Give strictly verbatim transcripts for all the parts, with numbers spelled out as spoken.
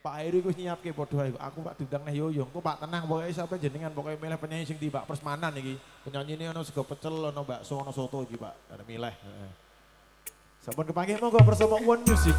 Pak Heru wis nyiapke padha ae. Aku Pak diundang neh Yoyong. Kok Pak tenang pokoke sampe jenengan pokoke milih penyanyi sing di Mbak Persmanan iki. Penyanyine ono sego pecel, ono bakso, ono soto iki Pak. Arep milih. Heeh. Sampun kepanggih monggo bersama One Music.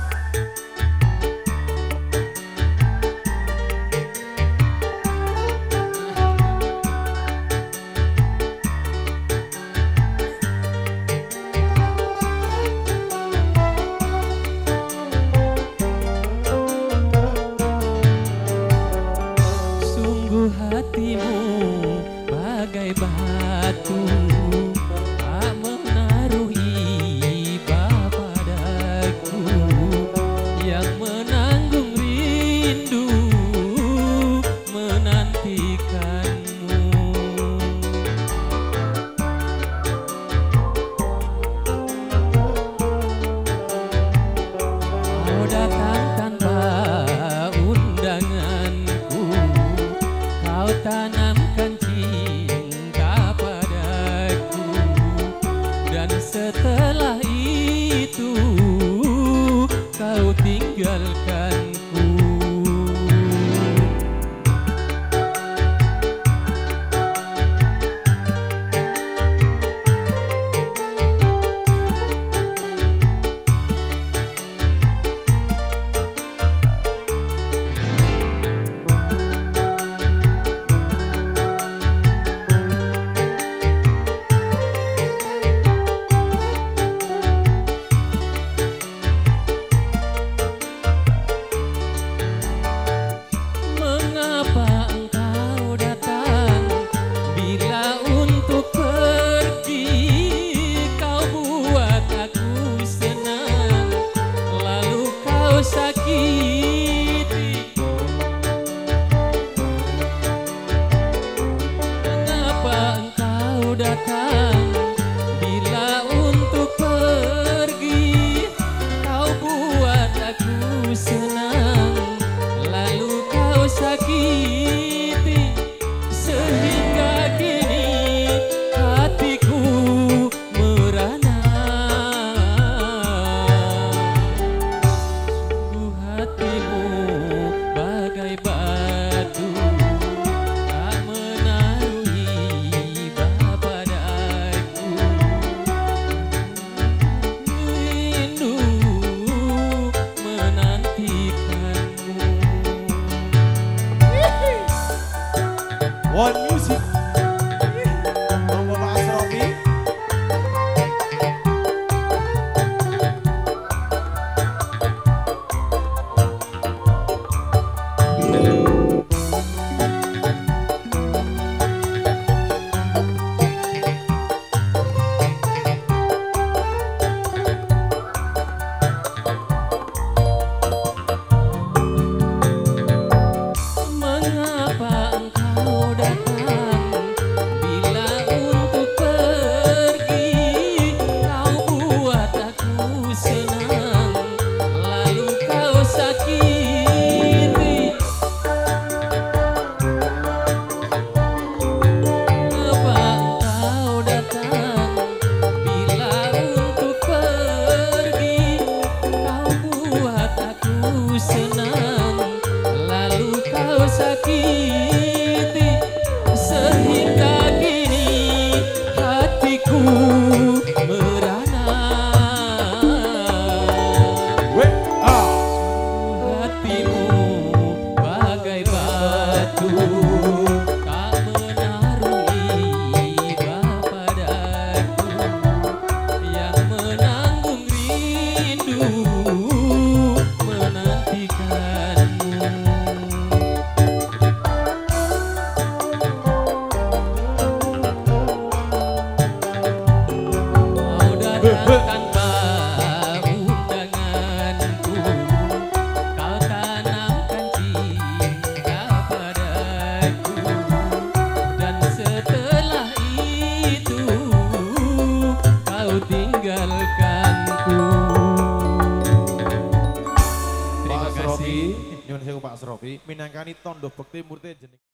Hatimu bagai batu tak menaruh iba padaku yang menanggung rindu menantikanmu. Kau datang tanpa undanganku, kau tanamkan cinta padaku, dan setelah itu kau tinggalkanku. Sakiti, mengapa engkau datang bila untuk pergi? Kau buat aku senang, lalu kau sakiti, sehingga kini hatiku merana. Hatimu bagai batu tak menaruh iba padaku, rindu menantikanmu. One Music. Monggo Pak Asrofi. Mengapa engkau datang bila untuk pergi? Kau buat aku senang, lalu kau sakiti. Mengapa engkau datang bila untuk pergi? Kau buat aku senang, lalu kau sakiti, sehingga kini hatiku merana. Hatimu bagai batu tak menaruh iba padaku, yang menanggung rindu menantikanmu. Kau datang tanpa undanganku, kau tanamkan cinta padaku, dan setelah itu kau tinggalkanku. Pak Terima Asrofi, kasih. nyuwun sewu Pak Asrofi, minangkani tondo bekti murti jeneng